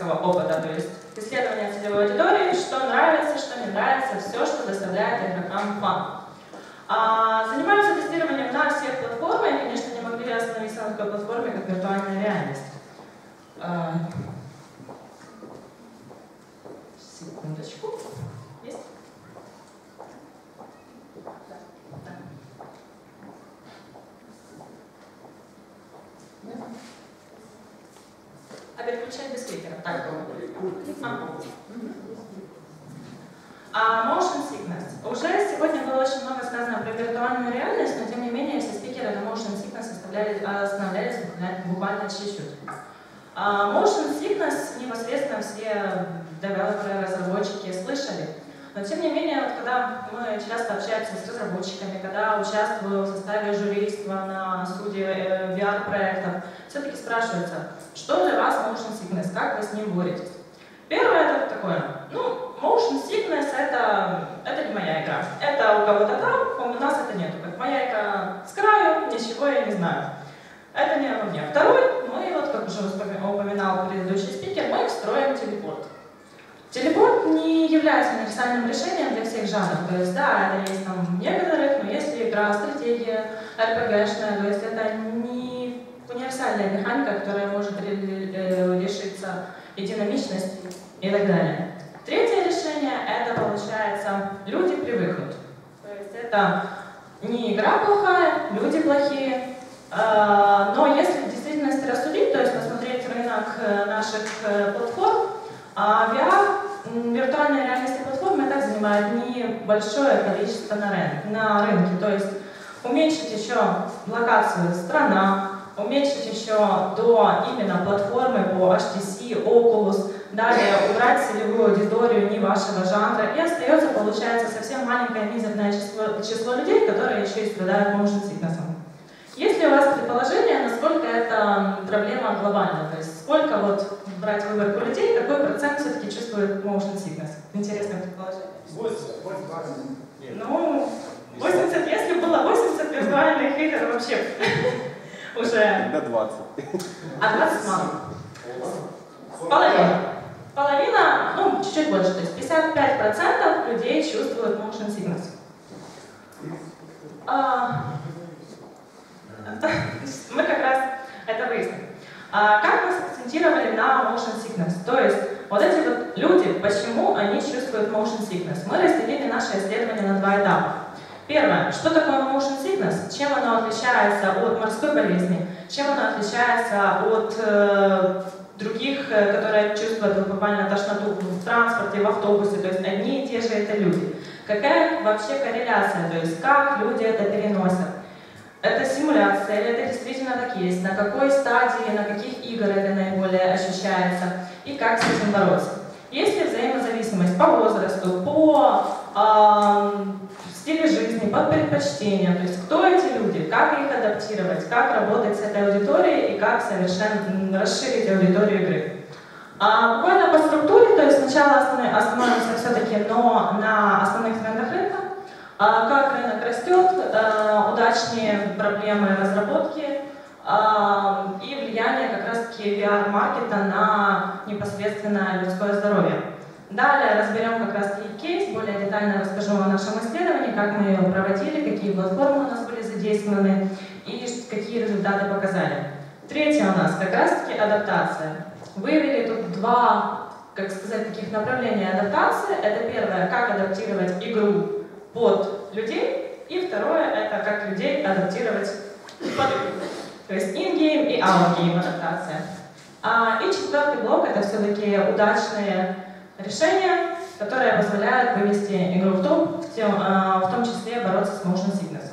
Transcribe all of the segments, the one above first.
пользовательского опыта, то есть исследование целевой аудитории, что нравится, что не нравится, все, что доставляет игрокам фан. Занимаются тестированием на всех платформах, и, конечно, не могли остановиться на такой платформе, как виртуальная реальность. Секундочку. Есть? А переключать без кликера. Так, motion sickness. Уже сегодня было очень много сказано про виртуальную реальность, но тем не менее все спикеры на motion sickness останавливались буквально чуть-чуть. Motion sickness непосредственно все девелоперы, разработчики слышали. Но тем не менее, вот, когда мы часто общаемся с разработчиками, когда участвую в составе жюриства на суде VR-проектов, все-таки спрашивается, что для вас motion sickness, как вы с ним боретесь? Первое это такое, motion sickness это не моя игра. Это у кого-то там, у нас это нету. Как моя игра с краю, ничего я не знаю. Это не обо мне. Второй, мы, вот как уже упоминал предыдущий спикер, мы строим телепорт. Телепорт не является универсальным решением для всех жанров. То есть, да, это есть там в некоторых, но если игра, стратегия, RPG-шная, то есть это не универсальная механика, которая может решиться и динамичность и так далее. Третье решение — это, получается, люди привыкнут. То есть это не игра плохая, люди плохие, но если в действительности рассудить, то есть посмотреть рынок наших платформ, VR, виртуальная реальность платформы, так занимает небольшое количество на рынке. То есть уменьшить еще локацию страна, уменьшить еще до именно платформы по HTC, Oculus, далее убрать целевую аудиторию не вашего жанра, и остается, получается, совсем маленькое мизерное число людей, которые еще и страдают motion sickness. Есть ли у вас предположение, насколько эта проблема глобальна? То есть сколько вот брать выборку людей, какой процент все-таки чувствует motion sickness? Интересное предположение. 80. Ну, 80, если было 80 виртуальных игр вообще уже... До 20. А 20 мало. Половина. Половина, чуть-чуть больше, то есть 55% людей чувствуют motion sickness. Мы как раз это выясним. Как мы сакцентировали на motion sickness? То есть вот эти вот люди, почему они чувствуют motion sickness? Мы разделили наше исследование на два этапа. Первое, что такое motion sickness, чем оно отличается от морской болезни, чем оно отличается от других, которые чувствуют буквально тошноту в транспорте, в автобусе, то есть одни и те же это люди. Какая вообще корреляция, то есть как люди это переносят? Это симуляция или это действительно так есть? На какой стадии, на каких игр это наиболее ощущается? И как с этим бороться? Есть ли взаимозависимость по возрасту, по стилю жизни, по предпочтениям? То есть кто эти люди, как их адаптировать, как работать с этой аудиторией и как совершенно расширить аудиторию игры? Буквально по структуре, то есть сначала остановимся все-таки на основных трендах рынка. Как рынок растет, удачнее проблемы разработки и влияние как раз-таки VR-маркета на непосредственно людское здоровье. Далее разберем как раз-таки кейс, более детально расскажу о нашем исследовании, как мы его проводили, какие платформы у нас были задействованы и какие результаты показали. Третье у нас как раз-таки адаптация. Выявили тут два, как сказать, таких направления адаптации. Это первое, как адаптировать игру под людей, и второе, это как людей адаптировать под игру. То есть in-game и out-game адаптация. И четвертый блок — это все-таки удачные решения, которые позволяют вывести игру в топ, в том числе бороться с motion sickness.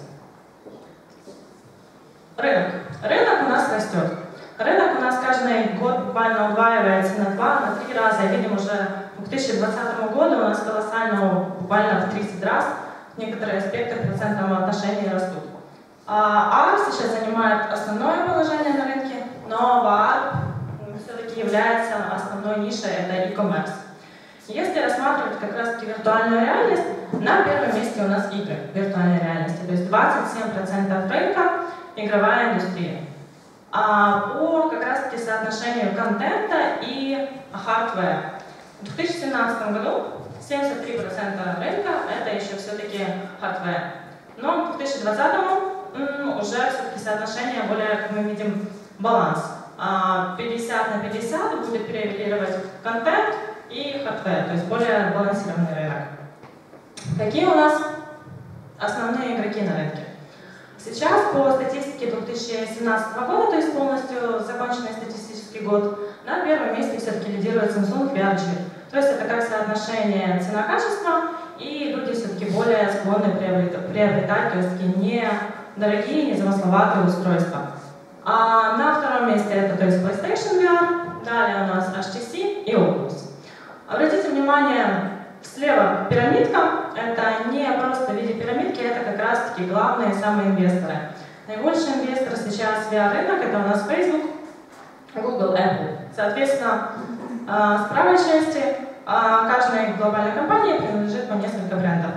Рынок. Рынок у нас растет. Рынок у нас каждый год буквально удваивается на 2-3 раза. Видим, уже к 2020 году у нас колоссально, буквально в 30 раз, некоторые аспекты в процентном отношении растут. AR сейчас занимает основное положение на рынке, но VR все-таки является основной нишей, это e-commerce. Если рассматривать как раз-таки виртуальную реальность, на первом месте у нас игры виртуальной реальности, то есть 27% рынка — игровая индустрия. по как раз-таки соотношению контента и hardware. В 2017 году 73% рынка это еще все-таки hardware. Но в 2020 уже все-таки соотношение более, как мы видим, баланс. 50/50 будет превалировать контент и hardware, то есть более балансированный рынок. Какие у нас основные игроки на рынке? Сейчас по статистике 2017 года, то есть полностью законченный статистический год, на первом месте все-таки лидирует Samsung VRG. То есть это как соотношение цена-качество, и люди все-таки более склонны приобретать, то есть такие недорогие, незамысловатые устройства. А на втором месте это то есть PlayStation VR, далее у нас HTC и Oculus. Обратите внимание, слева пирамидка, это не просто в виде пирамидки, это как раз-таки главные самые инвесторы. Наибольший инвестор сейчас в VR-рынок это у нас Facebook, Google, Apple. Соответственно, с правой части каждой глобальной компании принадлежит по несколько брендов.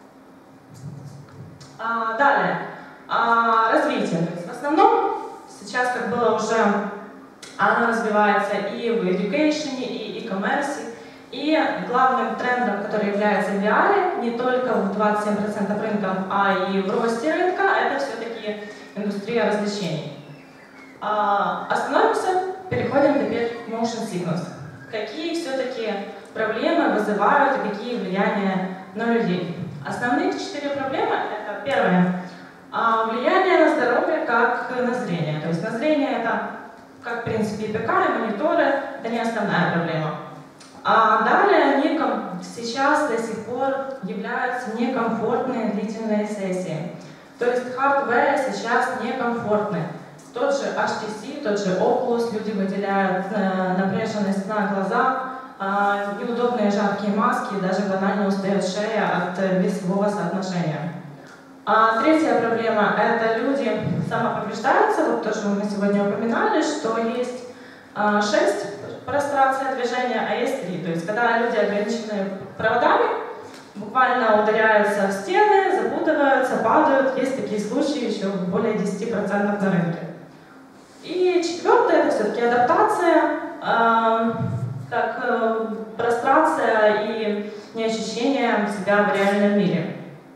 Далее, развитие. То есть в основном сейчас, как было уже, оно развивается и в education, и e-commerce, и главным трендом, который является в VR, не только в 27% рынка, а и в росте рынка, это все-таки индустрия развлечений. Остановимся, переходим теперь к motion sickness. Какие все-таки проблемы вызывают и какие влияния на людей? Основные 4 проблемы — это первое — влияние на здоровье как на зрение. То есть на зрение это, как в принципе и ПК, и мониторы, это не основная проблема. Далее они сейчас до сих пор являются некомфортные длительные сессии. То есть hardware сейчас некомфортный. Тот же HTC, тот же Oculus, люди выделяют напряженность на глаза, неудобные жаркие маски, даже банально устает шея от весового соотношения. Третья проблема — это люди самоповреждаются. Вот тоже мы сегодня упоминали, что есть 6 простраций движения, а есть 3. То есть когда люди ограничены проводами, буквально ударяются в стены, запутываются, падают. Есть такие случаи еще более 10% на рынке. И четвертое — это все-таки адаптация, как прострация и неощущение себя в реальном мире.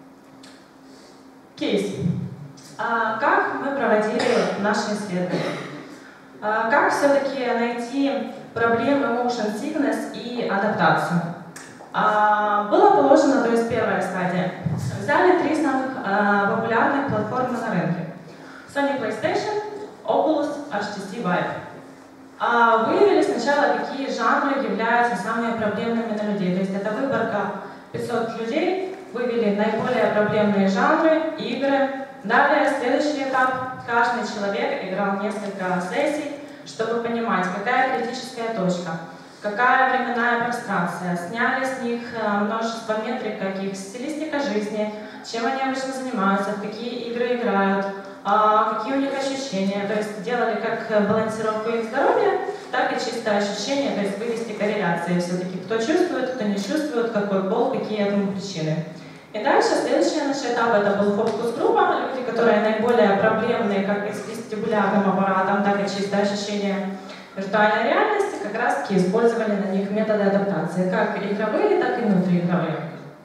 Кейс. Как мы проводили наши исследования? Как все-таки найти проблемы motion sickness и адаптацию? Было положено, то есть первая стадия. Взяли 3 самых популярных платформы на рынке. Sony PlayStation, Oculus, HTC Vive. Выявили сначала, какие жанры являются самыми проблемными на людей. То есть это выборка 500 людей, вывели наиболее проблемные жанры, игры. Далее, следующий этап. Каждый человек играл несколько сессий, чтобы понимать, какая критическая точка, какая временная прострация. Сняли с них множество метрик, каких стилистика жизни, чем они обычно занимаются, в какие игры играют, какие у них ощущения. То есть делали как балансировку их здоровья, так и чистое ощущение, то есть вывести корреляции все-таки, кто чувствует, кто не чувствует, какой пол, какие этому причины. И дальше следующий наш этап — это был фокус-группа, люди, которые наиболее проблемные как и с вестибулярным аппаратом, так и чистое ощущение виртуальной реальности, как раз-таки использовали на них методы адаптации, как игровые, так и внутриигровые.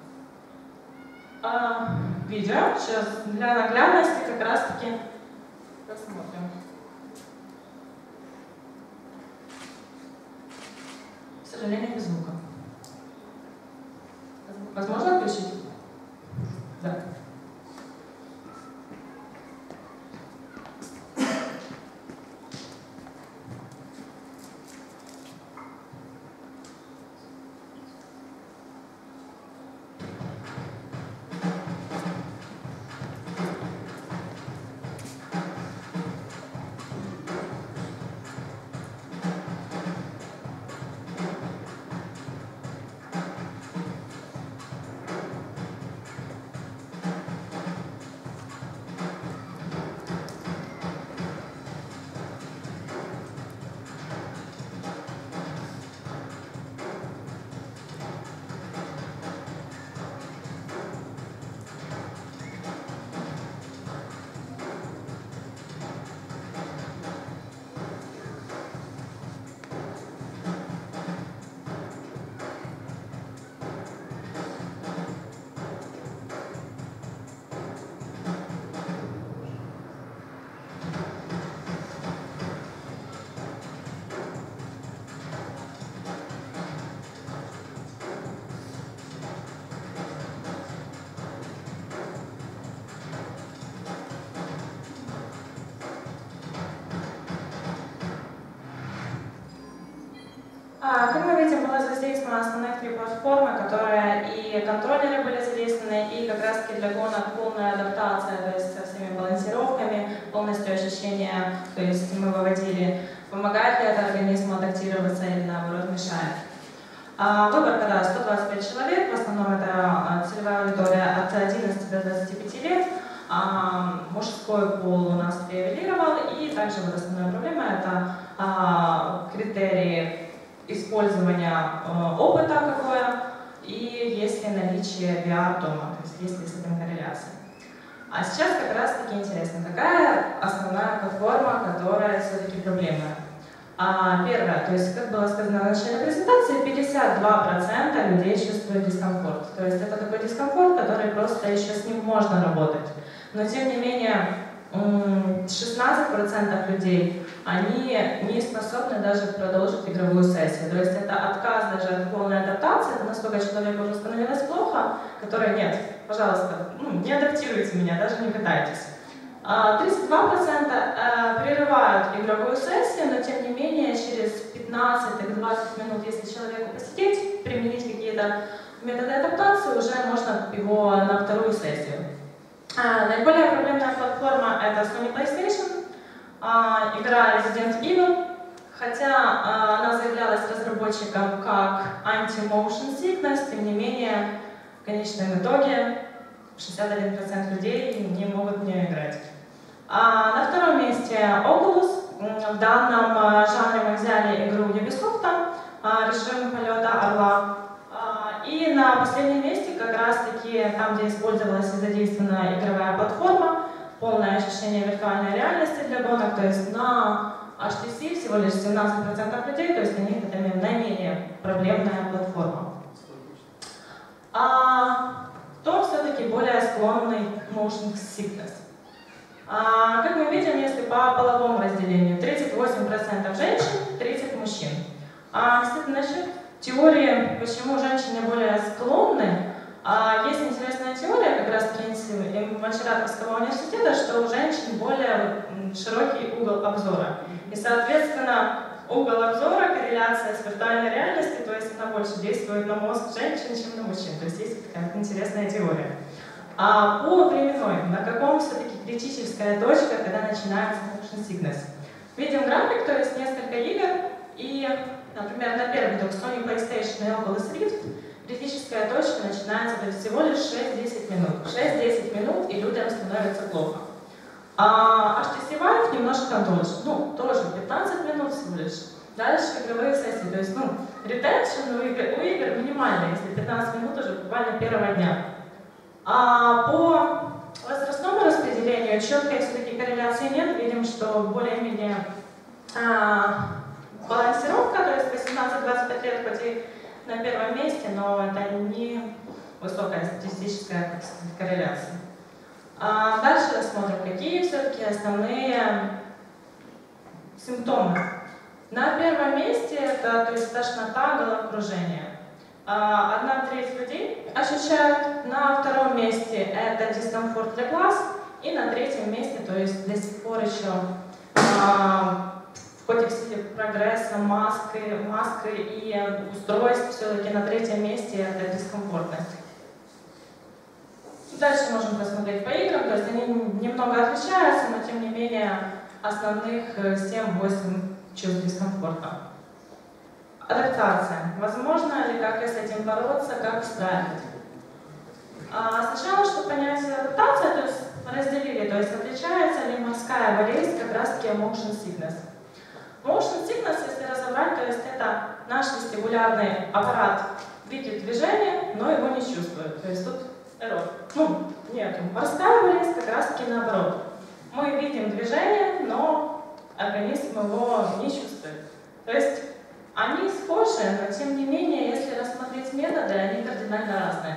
Видео сейчас для наглядности как раз-таки посмотрим. К сожалению, без звука. Возможно отключить? Да. Как мы видим, было задействовано основных 3 платформы, которые и контроллеры были задействованы, и как раз таки для гонок полная адаптация, то есть со всеми балансировками, полностью ощущение, то есть мы выводили, помогает ли это организму адаптироваться или наоборот мешает. Выбор, когда 125 человек, в основном это целевая аудитория от 11 до 25 лет, мужской пол у нас преавилировал, и также вот основная проблема это критерии использования опыта какое и есть ли наличие VR дома, то есть есть ли с этим корреляция. А сейчас как раз таки интересно, какая основная платформа, которая все-таки проблемная. Первое, то есть, как было сказано в начале презентации, 52% людей чувствуют дискомфорт. То есть это такой дискомфорт, который просто еще с ним можно работать. Но тем не менее, 16% людей, они не способны даже продолжить игровую сессию. То есть это отказ даже от полной адаптации, это настолько человеку уже становилось плохо, который нет, пожалуйста, не адаптируйте меня, даже не пытайтесь. 32% прерывают игровую сессию, но тем не менее через 15-20 минут, если человеку посидеть, применить какие-то методы адаптации, уже можно его на вторую сессию. Наиболее проблемная платформа это Sony PlayStation, игра Resident Evil, хотя она заявлялась разработчиком как anti-motion sickness, тем не менее в конечном итоге 61% людей не могут в нее играть. На втором месте Oculus. В данном жанре мы взяли игру Ubisoft, режим полета орла. И на последнем месте как раз таки там, где использовалась и задействована игровая платформа, полное ощущение виртуальной реальности для гонок, то есть на HTC всего лишь 17% людей, то есть для них это наименее проблемная платформа. То все-таки более склонный к motion sickness. Как мы видим, если по половому разделению, 38% женщин, 30% мужчин. Кстати, насчет теории, почему женщины более склонны, есть интересная теория, как раз таки Александра университета, что у женщин более широкий угол обзора. И, соответственно, угол обзора, корреляция с виртуальной реальностью, то есть она больше действует на мозг женщин, чем на мужчин. То есть есть такая интересная теория. По временной, на каком все-таки критическая точка, когда начинается motion sickness. Видим график, то есть несколько игр, и, например, на первый док Sony PlayStation и Oculus Rift критическая точка начинается, то есть всего лишь 6-10 минут. 6-10 минут, и людям становится плохо. HTC Vive немножко дольше, тоже 15 минут всего лишь. Дальше игровые сессии, то есть, ретеншн у игр минимальный, если 15 минут уже буквально первого дня. По возрастному распределению четкой все-таки корреляции нет, видим, что более-менее балансировка, то есть 18-25 лет хоть и на первом месте, но это не высокая статистическая корреляция. Дальше рассмотрим, какие все-таки основные симптомы. На первом месте это то есть тошнота, головокружение. 1/3 людей ощущают. На втором месте это дискомфорт для глаз. И на третьем месте, то есть до сих пор еще в ходе всех прогресса маски и устройств все-таки на третьем месте это дискомфортность. Дальше можем посмотреть по играм, то есть они немного отличаются, но тем не менее основных 7-8 чувств дискомфорта. Адаптация. Возможно ли как с этим бороться, как встраивать? Сначала, чтобы понять адаптацию, то есть разделили, то есть отличается ли морская болезнь как раз таки motion sickness. Motion sickness, если разобрать, то есть это наш вестибулярный аппарат видит движение, но его не чувствует. То есть тут error. Нет, морская болезнь как раз таки наоборот. Мы видим движение, но организм его не чувствует. То есть они схожи, но тем не менее, если рассмотреть методы, они кардинально разные.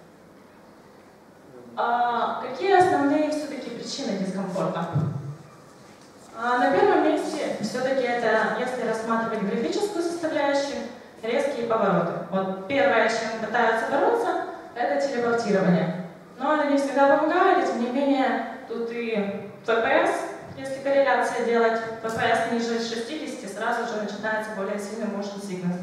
Какие основные все-таки причины дискомфорта? На первом месте все-таки это, если рассматривать графическую составляющую, резкие повороты. Вот первое, чем пытаются бороться, это телепортирование. Но это не всегда помогает, и тем не менее, тут и FPS, если корреляция делать, FPS ниже 60, сразу же начинается более сильный motion sickness.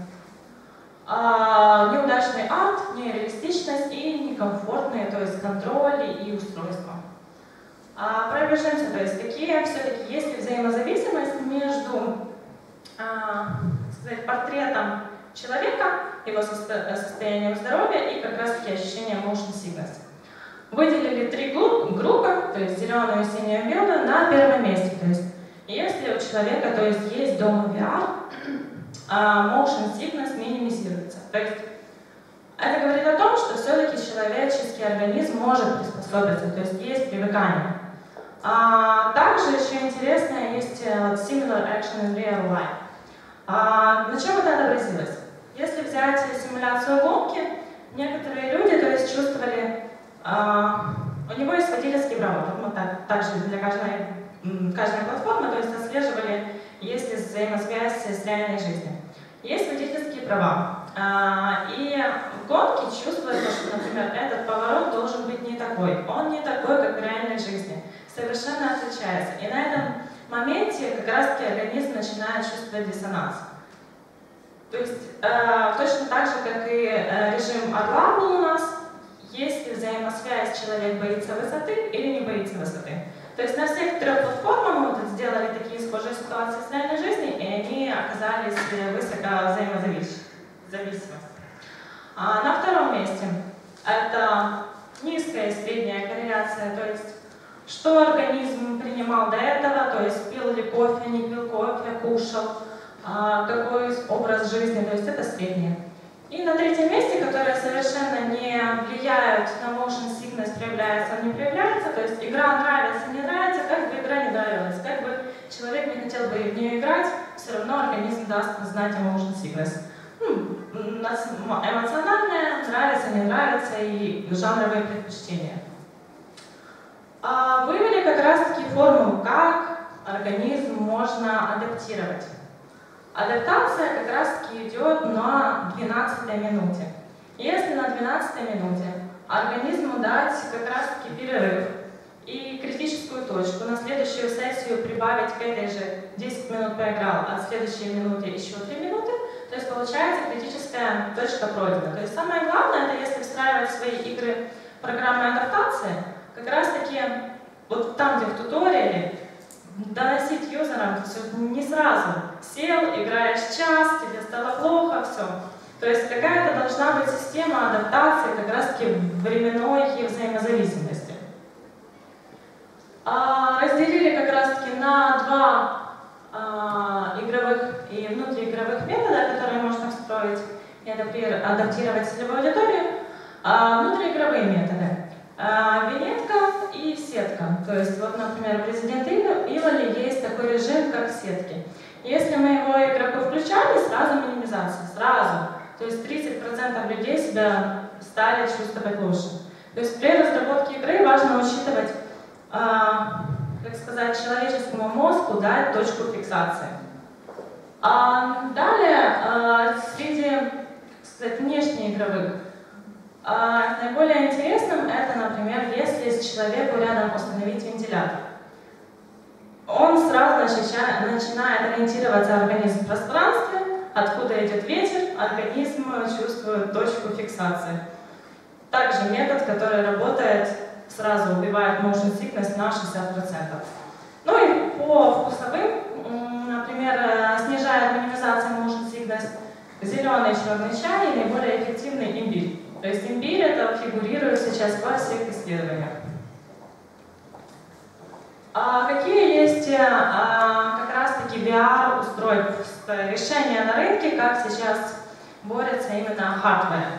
Неудачный акт, нереалистичность и некомфортные, то есть контроль и устройство. Пробежимся, то есть какие все-таки есть ли взаимозависимость между сказать, портретом человека, его состоянием здоровья и как раз таки ощущением motion sickness. Выделили три группы, то есть зеленую, синюю, белую, на первом месте. То есть если у человека, то есть дома VR, motion sickness минимизируется. То есть это говорит о том, что все-таки человеческий организм может приспособиться, то есть есть привыкание. Также еще интересно, есть similar action in real life. На чем это отобразилось? Если взять симуляцию гонки, некоторые люди, то есть чувствовали, у него есть водительский права, мы также для каждой платформы, то есть отслеживали, есть ли взаимосвязь с реальной жизнью. Есть водительские права. И в гонке чувствуется, что, например, этот поворот должен быть не такой. Он не такой, как в реальной жизни. Совершенно отличается. И на этом моменте как раз-таки организм начинает чувствовать диссонанс. То есть точно так же, как и режим орла был у нас, есть ли взаимосвязь, человек боится высоты или не боится высоты. То есть на всех трех платформах мы вот сделали такие схожие ситуации с реальной жизнью, и они оказались высоко взаимозависимы. На втором месте это низкая и средняя корреляция, то есть что организм принимал до этого, то есть пил ли кофе, не пил кофе, кушал, какой образ жизни, то есть это среднее. И на третьем месте, которое совершенно не влияет на motion sickness, проявляется, он не проявляется, то есть игра нравится, не нравится, как бы игра не нравилась, как бы человек не хотел бы в нее играть, все равно организм даст знать о motion sickness. Эмоциональное, нравится, не нравится и жанровые предпочтения. Вывели как раз-таки формулу, как организм можно адаптировать. Адаптация как раз-таки идет на 12-й минуте. Если на 12-й минуте организму дать как раз-таки перерыв и критическую точку, на следующую сессию прибавить к этой же 10 минут поиграл, а в следующей минуте еще 3 минуты, то есть получается критическая точка пройдена. То есть самое главное, это если встраивать в свои игры программной адаптации, как раз-таки вот там, где в туториале, доносить юзерам все не сразу. Сел, играешь час, тебе стало плохо, все. То есть какая-то должна быть система адаптации как раз-таки временной взаимозависимости. Разделили как раз-таки на два игровых и внутриигровых метода, которые можно встроить и адаптировать целевую аудиторию. Внутриигровые методы. Винетка и сетка. То есть, вот, например, в Resident Evil есть такой режим, как сетки. Если мы его игроку включали, сразу минимизация, сразу. То есть 30% людей себя стали чувствовать лучше. То есть при разработке игры важно учитывать, как сказать, человеческому мозгу дать точку фиксации. Далее, среди, сказать, внешнеигровых, наиболее интересным это, например, если человеку рядом установить вентилятор. Он сразу начинает ориентироваться организм в пространстве, откуда идет ветер, организм чувствует точку фиксации. Также метод, который работает, сразу убивает motion sickness на 60%. Ну и по вкусовым, например, снижает минимизация motion sickness зеленый и черный чай и наиболее эффективный имбирь. То есть имбирь это фигурирует сейчас во всех исследованиях. Какие есть как раз-таки VR-устройства, решения на рынке, как сейчас борется именно hardware?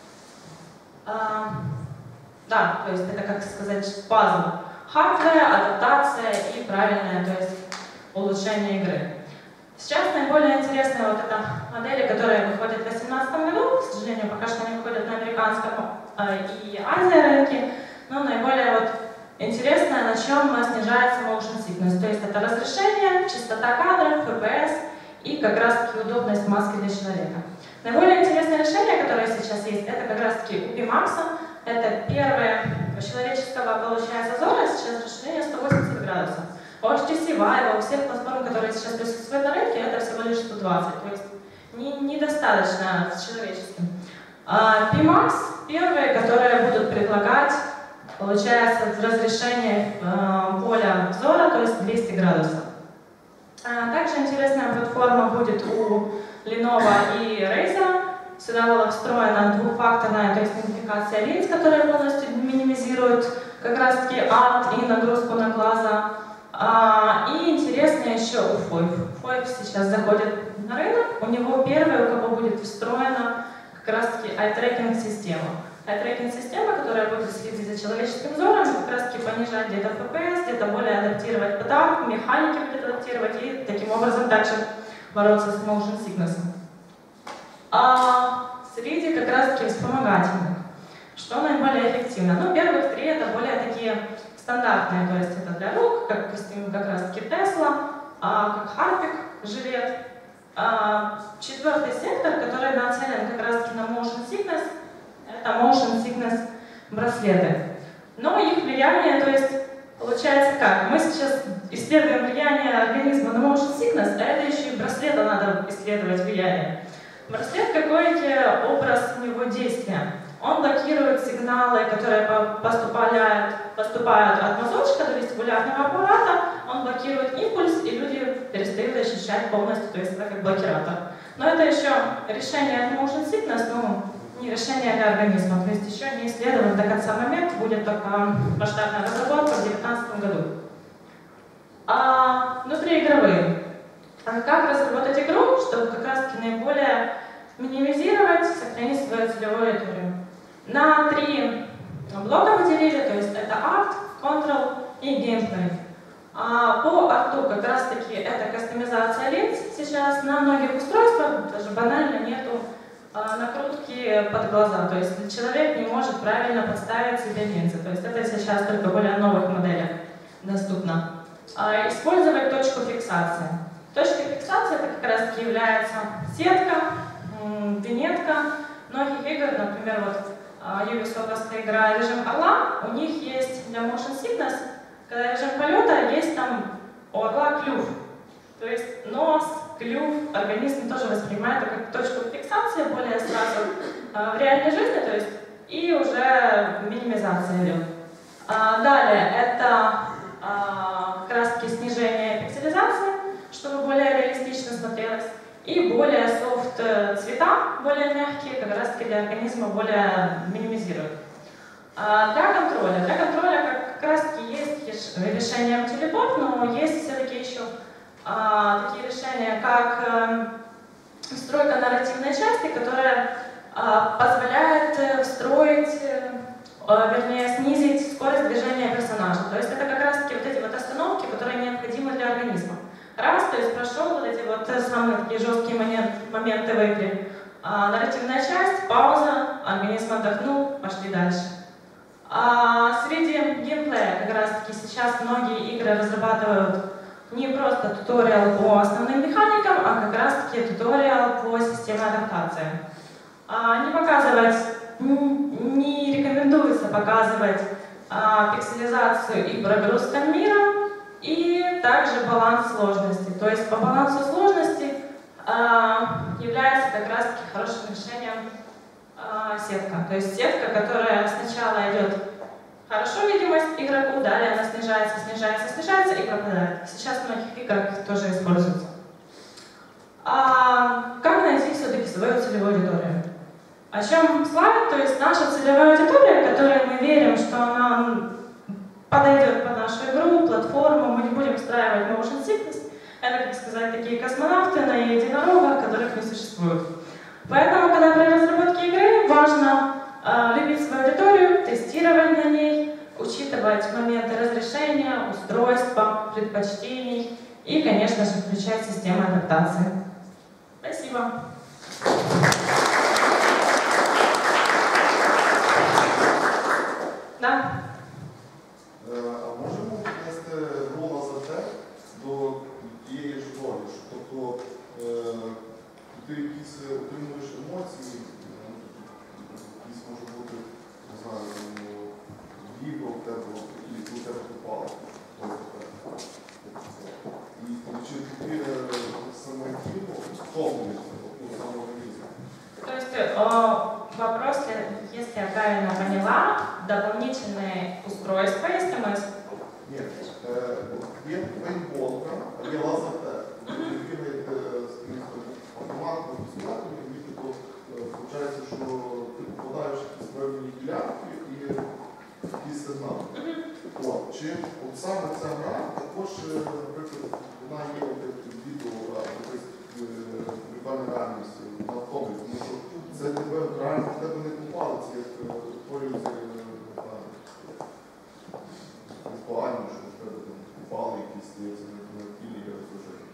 Да, то есть это, как сказать, пазл. Hardware, адаптация и правильное, то есть улучшение игры. Сейчас наиболее интересные вот это модели, которые выходят в 2018 году, к сожалению, пока что они выходят на американском и Азии рынке, но наиболее вот интересное, на чем снижается motion sickness, то есть это разрешение, частота кадров, FPS и как раз-таки удобность маски для человека. Наиболее интересное решение, которое сейчас есть, это как раз-таки у Pimax, это первое у человеческого получается зона, сейчас расширение 180 градусов. HTC Vive, у всех платформ, которые сейчас присутствуют на рынке, это всего лишь 120, то есть недостаточно с человеческим. PMAX первые, которые будут предлагать, получается, разрешение поля взора, то есть 200 градусов. Также интересная платформа будет у Lenovo и Razer. Сюда была встроена двухфакторная, то есть идентификация линз, которая полностью минимизирует как раз-таки арт и нагрузку на глаза. И интересно еще у FOIF. FOIF сейчас заходит на рынок, у него первый, у кого будет встроена как раз-таки eye-tracking система. Eye-tracking система, которая будет следить за человеческим взором, как раз-таки понижать где-то FPS, где-то более адаптировать подарок, механики будет адаптировать и таким образом также бороться с motion sickness. Среди как раз-таки вспомогательных, что наиболее эффективно? Ну, первых три это более такие стандартные, то есть это для рук, как раз-таки Tesla, как Harpic, жилет. Четвертый сектор, который нацелен как раз-таки на motion sickness, это motion sickness браслеты. Но их влияние, то есть получается как? Мы сейчас исследуем влияние организма на motion sickness, а это еще и браслета надо исследовать влияние. Браслет, какой образ у него действия? Он блокирует сигналы, которые поступают от мозжечка до вестибулярного аппарата, он блокирует импульс, и люди перестают ощущать полностью, то есть это как блокиратор. Но это еще решение от motion sickness, ну, не решение для организма, то есть еще не исследован до конца момент, будет только масштабная разработка в 2019 году. Внутриигровые. Как разработать игру, чтобы как раз таки наиболее минимизировать, сохранить свою целевую аудиторию? На 3 блока выделили, то есть это арт, control и геймплей. По арту как раз таки это кастомизация линз. Сейчас на многих устройствах даже банально нету накрутки под глаза, то есть человек не может правильно подставить себе линзы, то есть это сейчас только в более новых моделях доступно. Использовать точку фиксации. Точка фиксации это как раз таки является сетка, винетка многих игр, например, вот Ubisoft'овская игра «Режим Орла», у них есть для motion sickness, когда режим полета, есть там у орла клюв. То есть нос, клюв, организм тоже воспринимает это как точку фиксации более сразу в реальной жизни, то есть и уже минимизация идет. Далее это как раз таки снижение пикселизации, чтобы более реалистично смотрелось. И более софт цвета, более мягкие, как раз таки для организма более минимизируют. Для контроля как раз таки есть решение телепорт, но есть все-таки еще такие решения, как настройка нарративной части, которая позволяет встроить, вернее, снизить скорость движения персонажа. То есть это как раз таки вот эти вот остановки, которые необходимы для организма. Раз, то есть прошел вот эти вот самые такие жесткие моменты в игре. Нарративная часть, пауза, организм отдохнул, пошли дальше. Среди геймплея как раз таки сейчас многие игры разрабатывают не просто туториал по основным механикам, а как раз таки туториал по системе адаптации. Не рекомендуется показывать пикселизацию и прогрузку мира, и также баланс сложности. То есть по балансу сложности является как раз таки хорошим решением сетка. То есть сетка, которая сначала идет хорошо видимость игроку, далее она снижается и пропадает. Сейчас в многих играх тоже используется. Как найти все-таки свою целевую аудиторию? О чем слайд? То есть наша целевая аудитория, которой мы верим, что она подойдет под нашу игру, платформу, мы не будем встраивать motion sickness. Это, как сказать, такие космонавты на единорогах, которых не существует. Поэтому, когда при разработке игры, важно любить свою аудиторию, тестировать на ней, учитывать моменты разрешения, устройства, предпочтений и, конечно же, включать систему адаптации. Спасибо. Да. А можемо внести голос за те до тієї ж долі? Тобто ти якісь отримуєш емоції, якісь може бути, не знаю, віка у тебе, які у тебе попали. вопрос, если я правильно поняла, дополнительные устройства, если мы... Нет, є пейнтболка, є лазертест. Автомат випускати, то виходить, що ти попадаєш в певні ділянки і якісь сигнали. Чи от саме ця гра також, наприклад, вона є відео віртуальної реальності на автобусі, тому що це тебе реально в тебе не попали, це як створюється віртуально, що в тебе попали якісь фільми розложення.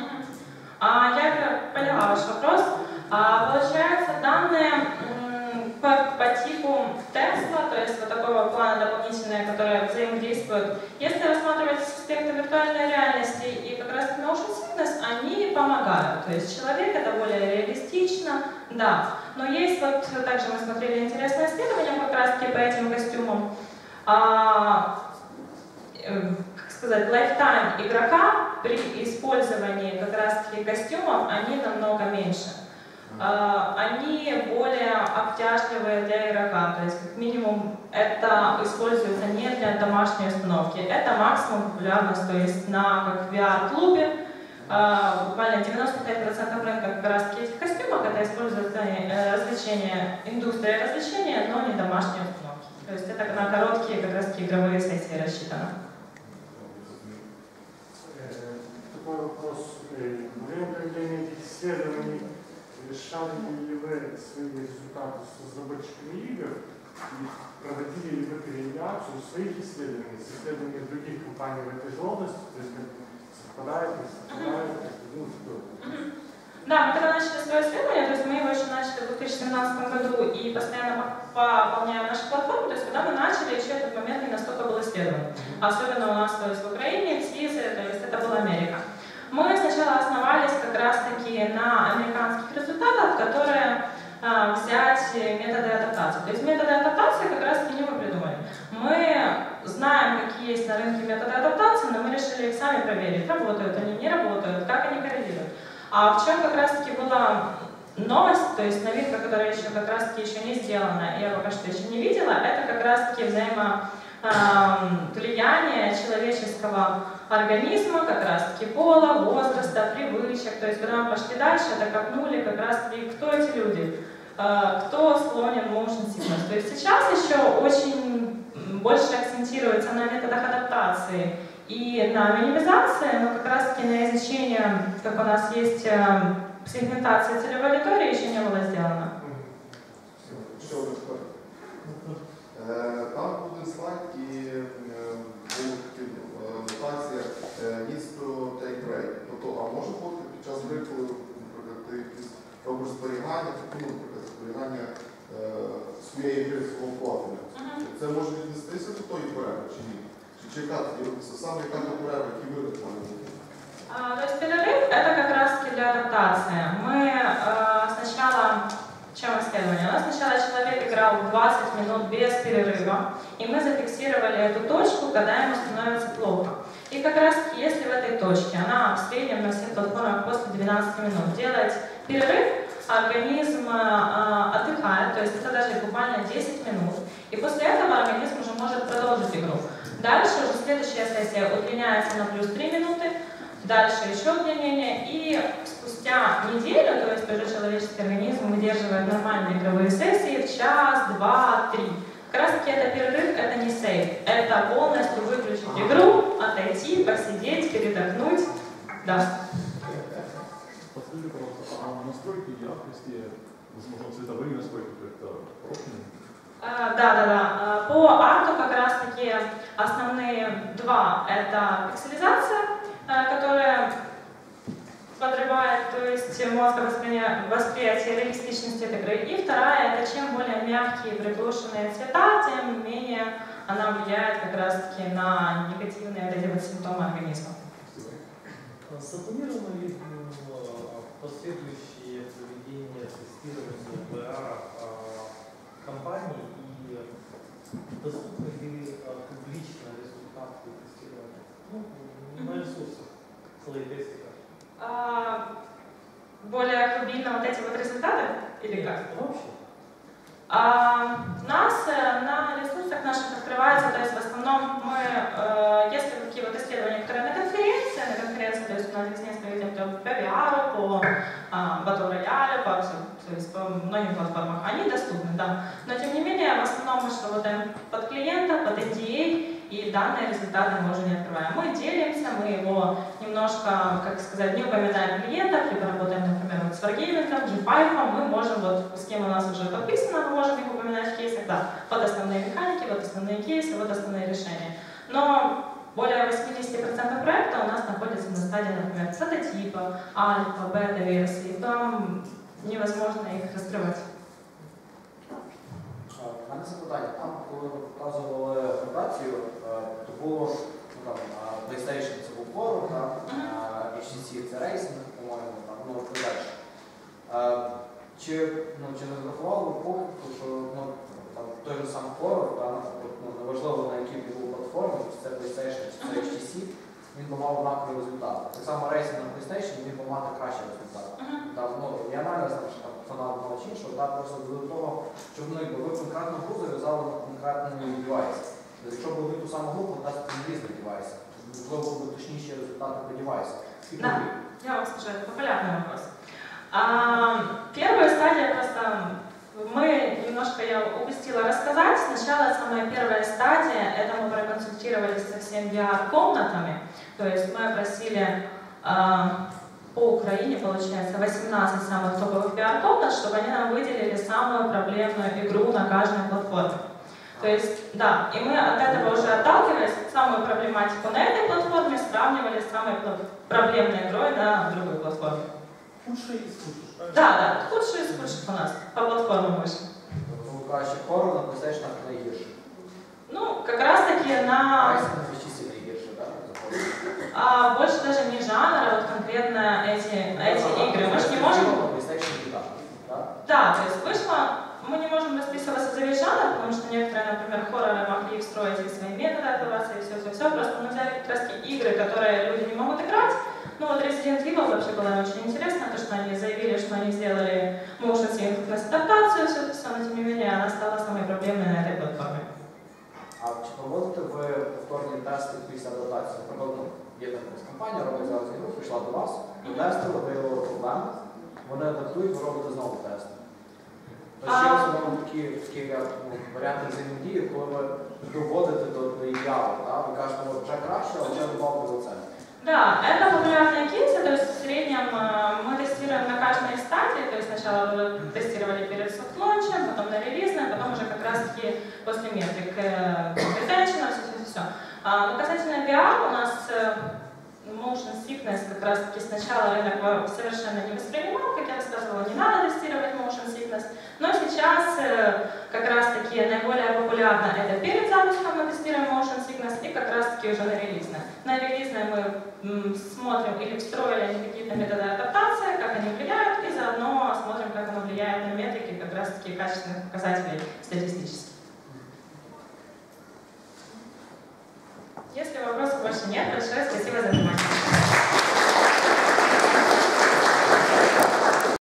Я поняла ваш вопрос. Получается, данные по типу Tesla, то есть вот такого плана дополнительные, которые взаимодействуют, если рассматривать с аспекта виртуальной реальности и как раз motion sickness, они помогают. То есть человек это более реалистично, да. Но есть вот, также мы смотрели интересное исследование как раз таки по этим костюмам. Как сказать, lifetime игрока при использовании как раз таки костюмов, они намного меньше. Они более обтяжливые для игрока, то есть как минимум это используется не для домашней установки, это максимум популярность, то есть как в VR-клубе, буквально 95% рынка как раз таки этих костюмов, это используется развлечения, индустрия развлечения, но не домашние установки. То есть это на короткие как раз таки игровые сессии рассчитано. Такой вопрос. Во время проведения этих исследований решали ли вы свои результаты с разработчиками игр и проводили ли вы корреляцию своих исследований с исследованиями других компаний в этой же области? То есть совпадает, не совпадает? Да, мы когда начали свое исследование, то есть мы его еще начали в 2017 году и постоянно пополняем нашу платформу, то есть когда мы начали, еще этот момент не настолько был исследован. Особенно у нас то есть в Украине, в СИЗе, то есть это была Америка. Мы сначала основались как раз-таки на американских результатах, которые взять методы адаптации. То есть методы адаптации как раз-таки не мы придумали. Мы знаем, какие есть на рынке методы адаптации, но мы решили их сами проверить, работают они, не работают, как они коррелируют. А в чем как раз-таки была новость, то есть новинка, которая еще как раз-таки еще не сделана, я пока что еще не видела, это как раз-таки влияние человеческого организма, как раз-таки пола, возраста, привычек. То есть, когда мы пошли дальше, это копнули как раз-таки, кто эти люди, кто склонен motion sickness. То есть сейчас еще очень больше акцентируется на методах адаптации и на минимизации, но как раз-таки на изучение, как у нас есть сегментация целевой аудитории, еще не было сделано. Там буде слайд і нотація needs to take break. Тобто, а може бути під час гри, коли, наприклад, ти робиш зберігання, наприклад, зберігання своєї гри, свого профіля. Це може віднестися до тої перерви, чи ні? Чи яка саме яка до перерви, які види може бути? То есть перерыв это как раз-таки для адаптации. Мы сначала, в чем исследование? У нас сначала человек играл 20 минут без перерыва, и мы зафиксировали эту точку, когда ему становится плохо. И как раз если в этой точке, она в среднем на всех платформах после 12 минут делает перерыв, организм отдыхает, то есть это даже буквально 10 минут. И после этого организм уже может продолжить игру. Дальше уже следующая сессия удлиняется на плюс 3 минуты, дальше еще удлинение, и спустя неделю, то есть уже человеческий организм выдерживает нормальные игровые сессии в час, два, три. Как раз таки это перерыв, это не сейф, это полностью выключить игру, отойти, посидеть, передохнуть. Да. Подскажите, пожалуйста, а настройки яркости, возможно, цветовые настройки как-то профильные? Да. По арту как раз таки основные два — это пикселизация, которая подрывает, то есть восприятие реалистичности этой игры. И вторая — это чем более мягкие приглушенные цвета, тем менее она влияет как раз таки на негативные вот эти вот симптомы организма. Запланировано ли последующее проведение тестирования VR компаний и доступны ли публично результаты тестирования? На ресурсах слойтестика. Более глубинно вот эти вот результаты? Или как? Вообще. У нас на ресурсах наших открывается, то есть в основном мы, если такие вот исследования, которые на конференции, то есть у нас здесь несколько видео по VR, по Battle Royale, то есть по многим платформам, они доступны, да. Но тем не менее, в основном мы что работаем под клиента, под NDA, и данные результаты мы уже не открываем. Мы делимся, мы его немножко, как сказать, не упоминаем клиентов, либо работаем, например, вот с Wargaming, G5, мы можем, вот с кем у нас уже подписано, мы можем их упоминать в кейсах, да, вот основные механики, вот основные кейсы, вот основные решения. Но более 80% проекта у нас находится на стадии, например, прототипа, альфа, бета-версии, там невозможно их раскрывать. У мене запитання. Там, коли ви показували презентацію, то було PlayStation це був форум, HTC це рейсинг, по-моєму, ну далі. Чи не зрахували ви похибку, що той же сам форум, неважливо на якій був платформі, чи це PlayStation, чи це HTC, він би мав однаковий результат. Так само рейсинг на PlayStation він би мати кращий результат. Я маю знати, що там фанат мало чи іншого, просто до того, щоб ви конкретну гру зав'язали на конкретний девайс. Якщо б ви ту саму групу, дасть на різних девайсах. Можливо, були б точніші результати по девайсах. Да, я вам скажу, это популярный вопрос. Первая стадия просто, я упустила рассказать. Сначала самая первая стадия, это мы проконсультировались со всеми VR-комнатами. То есть мы опросили по Украине, получается, 18 самых топовых VR-комнат, чтобы они нам выделили самую проблемную игру на каждой платформе. То есть, да, и мы от этого уже отталкиваясь, самую проблематику на этой платформе сравнивали с самой проблемной игрой на другой платформе. Худшие из худших. Да, худшие из худших у нас по платформам вышли. Краще хоррор на PlayStation найгірше. Ну, как раз таки на... Рейсинг на HTC найгірше, да? Больше даже не жанр, а вот конкретно эти игры. Мы же не можем... Да, то есть вышло, мы не можем расписываться за весь жанр, потому что некоторые, например, хорроры могли встроить и свои методы оставаться, и все. Просто мы взяли как раз игры, которые люди не могут играть. Ну вот Resident Evil вообще было очень интересно, то что они заявили, что они сделали motion sickness адаптацию, все, но тем не менее она стала самой проблемной на этой платформе. А чи проводите ви повторні тести після адаптації? Наприклад, є якась компанія, робить зараз ігру, прийшла до вас, тестили, виявили проблеми, вони адаптують, ви робите знову тести. Тобто є в основному такі варіанти взаємодії, коли ви доводите до ідеалу, ви кажете, вже краще, але вже добавили це. Да, это популярные кейсы, то есть в среднем мы тестируем на каждой стадии, то есть сначала тестировали перед софт-лончем, потом на релизной, потом уже как раз таки после метрик retention, все. Но касательно VR у нас motion sickness как раз таки сначала рынок совершенно не воспринимал, как я рассказывала, не надо тестировать motion sickness, но сейчас как раз таки наиболее популярно это перед запуском мы тестируем motion sickness и как раз таки уже на релизной. На релизной мы смотрим или встроили они какие-то методы адаптации, как они влияют, и заодно смотрим, как оно влияет на метрики как раз таки качественных показателей статистически. Если вопросов больше нет, большое спасибо за внимание.